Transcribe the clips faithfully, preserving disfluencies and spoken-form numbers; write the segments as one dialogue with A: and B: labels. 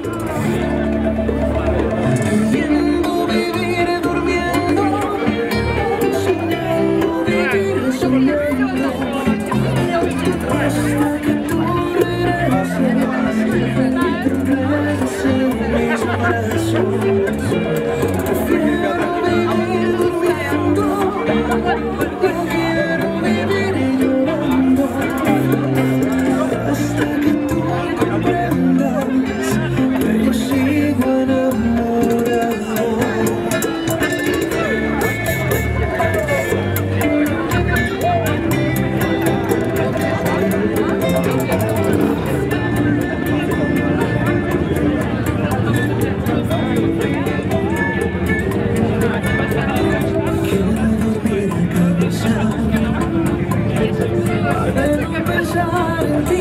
A: Pudiendo vivir durmiendo, soñando vivir soñando, hasta que tú regreses, regreses en mis brazos. Prefiero vivir durmiendo, no quiero vivir llorando, hasta que tú comprendas que yo sigo enamorado. Pensar en ti,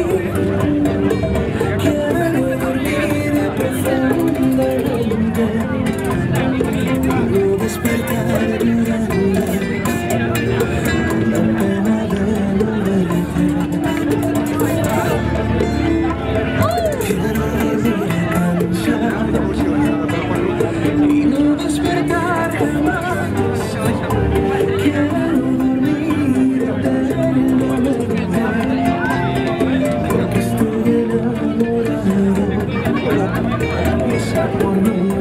A: quiero dormir profundamente, quiero despertar llorando, con la pena de no verte. Quiero vivir cansado y no despertar jamás. Quiero dormir eternamente, porque estoy enamorado. Esa por mí.